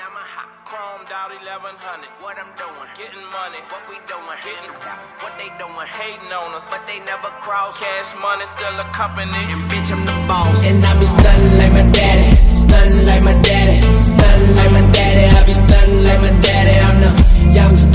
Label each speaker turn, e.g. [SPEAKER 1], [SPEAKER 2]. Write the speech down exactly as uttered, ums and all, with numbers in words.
[SPEAKER 1] I'm a hot chromed out eleven hundred. What I'm doing? Getting money. What we doing? Getting what they doing? Hating on us, but they never cross. Cash money still a company, and bitch I'm the boss.
[SPEAKER 2] And I be stunning like my daddy, stunning like my daddy, stunning like my daddy. I be stunning like my daddy. I'm the youngest